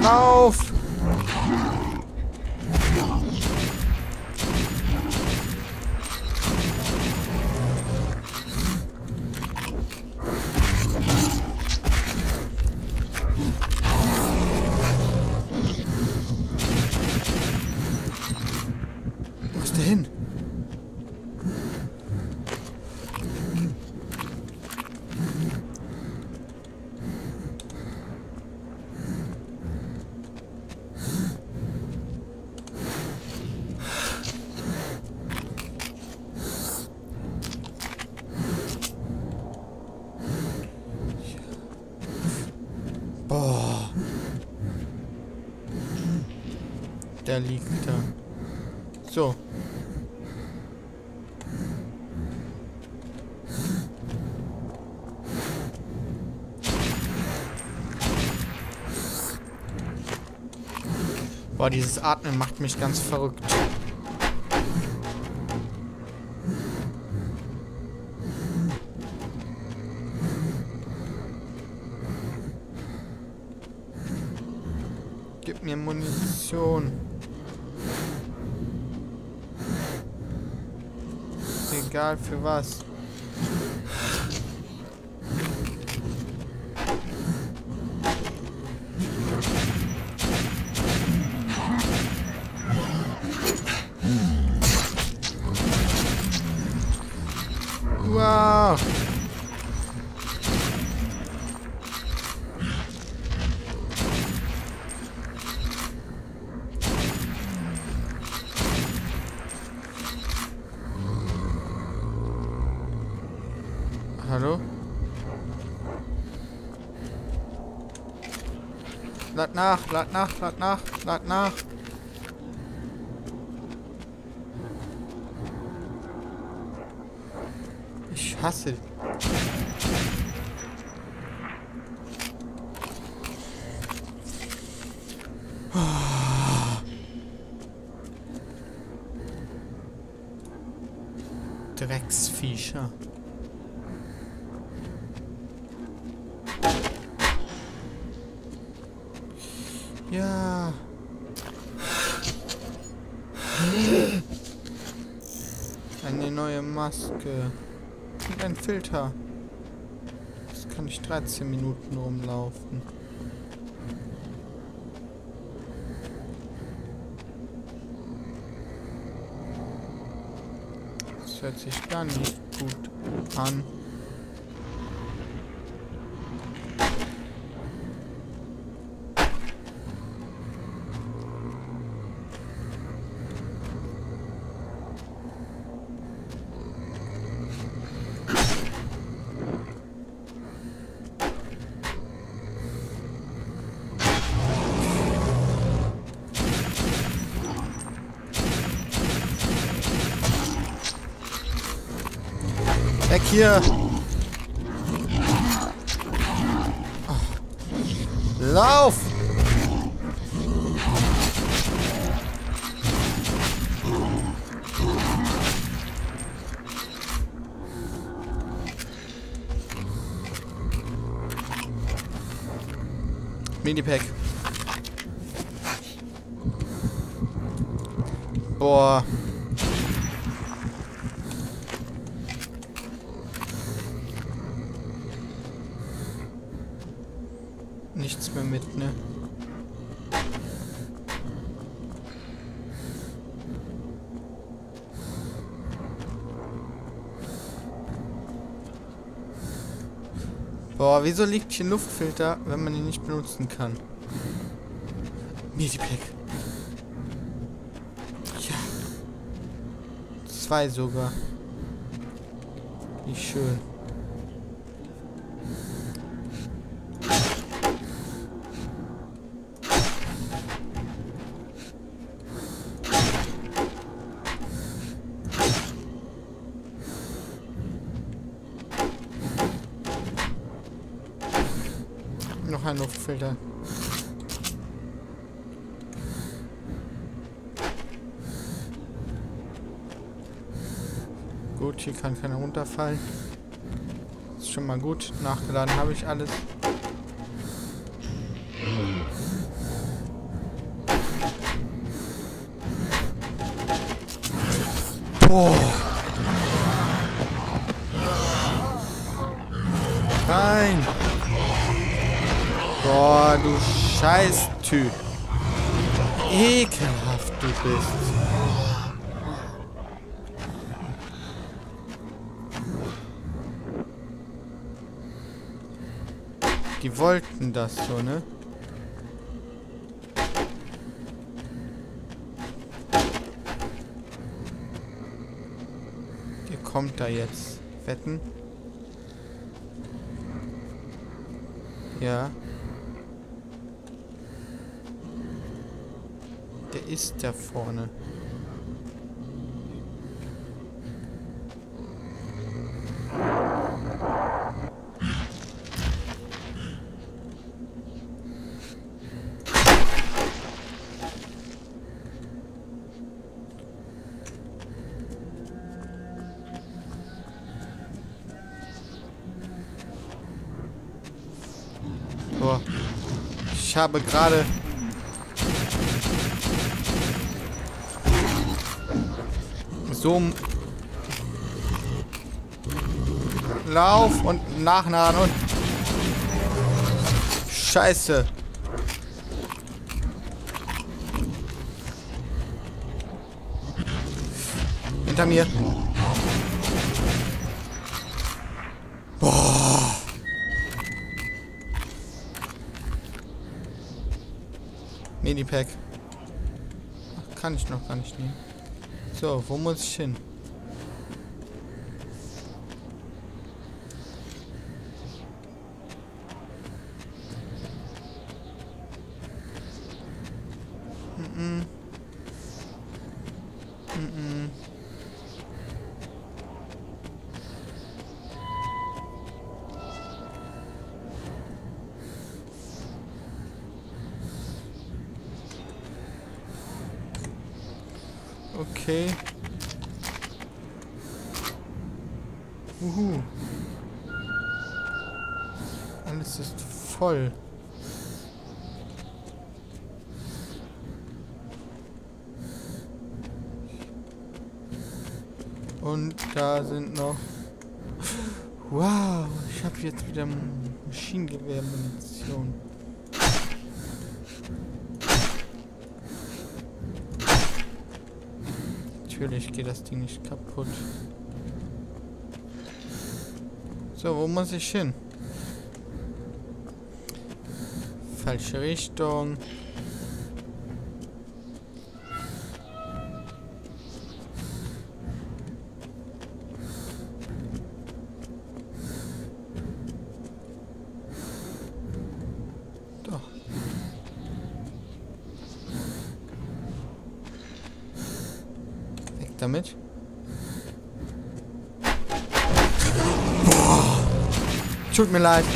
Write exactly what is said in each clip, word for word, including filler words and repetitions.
Lauf! Wo ist der hin? Boah. Der liegt da. So. Boah, dieses Atmen macht mich ganz verrückt. Gib mir Munition. Egal für was. Wow. Hallo? Lad nach, lad nach, lad nach, lad nach. Ich hasse. Drecksviecher. Ja. Eine neue Maske. Und ein Filter. Jetzt kann ich dreizehn Minuten rumlaufen. Das hört sich gar nicht gut an. Weg hier! Oh. Lauf! Minipack. Boah. Nichts mehr mit, ne? Boah, wieso liegt hier ein Luftfilter, wenn man ihn nicht benutzen kann? Medipack. Ja. Zwei sogar. Wie schön. Noch ein Luftfilter. Gut, hier kann keiner runterfallen. Ist schon mal gut. Nachgeladen habe ich alles. Boah. Nein. Boah, du Scheiß-Typ. Ekelhaft du bist. Die wollten das so, ne? Ihr kommt da jetzt. Wetten? Ja. Der ist da vorne. Boah. Ich habe gerade... so... Lauf und nachnahen und... Scheiße. Hinter mir. Boah. Medipack. Ach, kann ich noch gar nicht nehmen. So, wo muss ich hin? Mm-mm. Mm-mm. Okay. Uhu. Alles ist voll. Und da sind noch... Wow, ich habe jetzt wieder Maschinengewehrmunition. Natürlich geht das Ding nicht kaputt. So, wo muss ich hin? Falsche Richtung. Doch. Weg damit. Boah. Tut mir leid.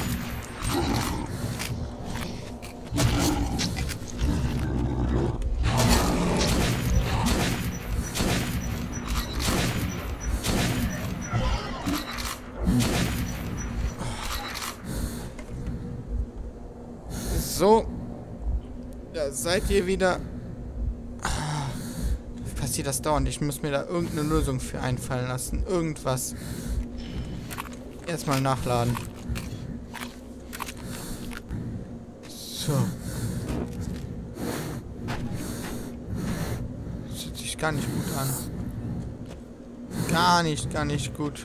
So. Da seid ihr wieder. Passiert das dauernd. Ich muss mir da irgendeine Lösung für einfallen lassen. Irgendwas. Erstmal nachladen. So. Das hört sich gar nicht gut an. Gar nicht, gar nicht gut.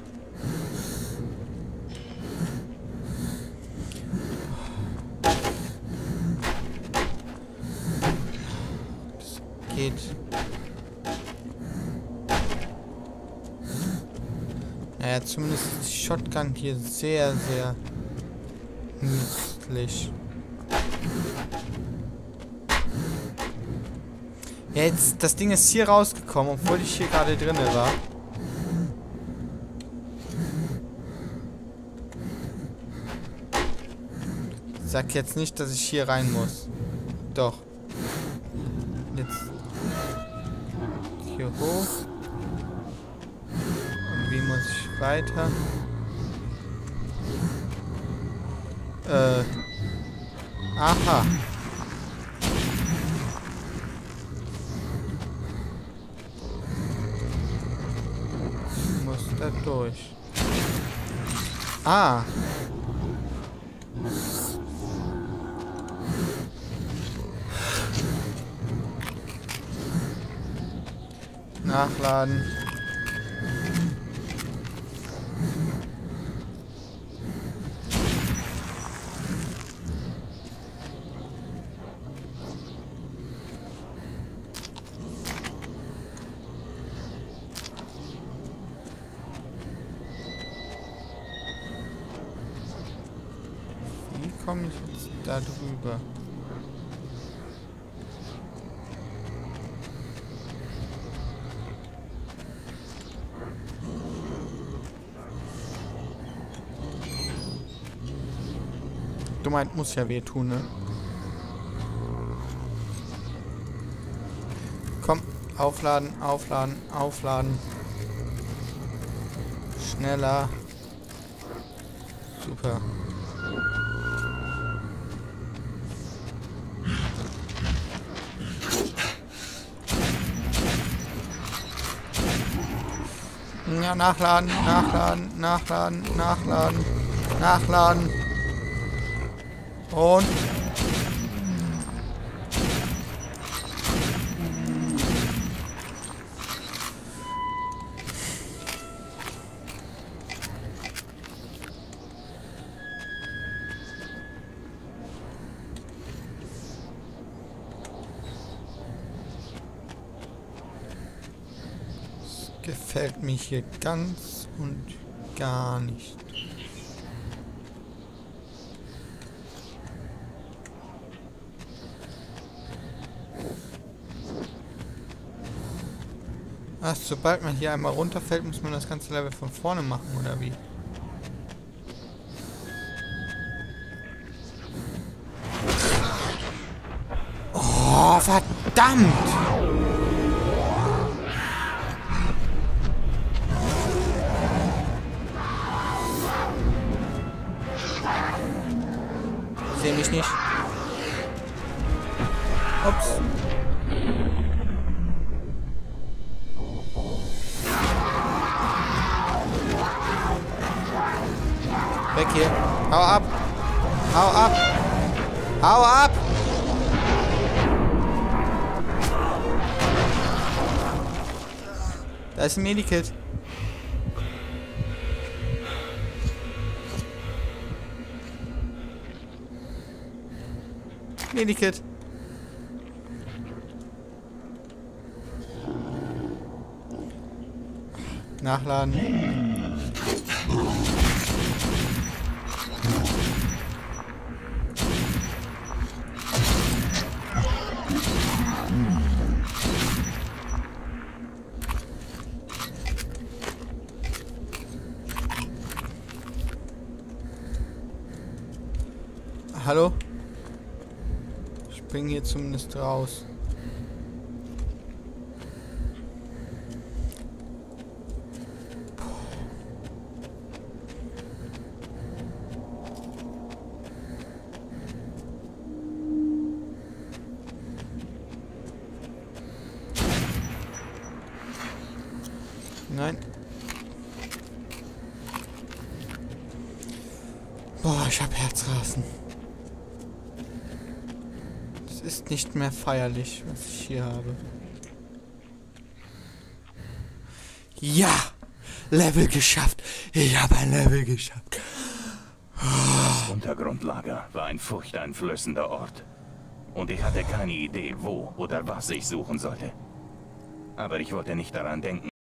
Das geht. Naja, zumindest ist die Shotgun hier sehr, sehr nützlich. Ja, jetzt, das Ding ist hier rausgekommen, obwohl ich hier gerade drin war. Ich sag jetzt nicht, dass ich hier rein muss. Doch. Jetzt hier hoch. Wie muss ich weiter? Äh. Aha. da durch. Ah. Nachladen. Wie komme ich jetzt da drüber? Dummheit muss ja wehtun, ne? Komm, aufladen, aufladen, aufladen. Schneller. Super. Ja, nachladen, nachladen, nachladen, nachladen, nachladen. Und es gefällt mir hier ganz und gar nicht. Ach, sobald man hier einmal runterfällt, muss man das ganze Level von vorne machen, oder wie? Oh, verdammt! Ich sehe mich nicht. Ups. Weg hier. Hau ab. Hau ab. Hau ab. Da ist ein Medikit. Medikit. Nachladen. Hallo? Ich bin hier zumindest raus. Nein. Boah, ich hab Herzrasen. Es ist nicht mehr feierlich, was ich hier habe. Ja! Level geschafft! Ich habe ein Level geschafft. Das Untergrundlager war ein furchteinflößender Ort. Und ich hatte keine Idee, wo oder was ich suchen sollte. Aber ich wollte nicht daran denken,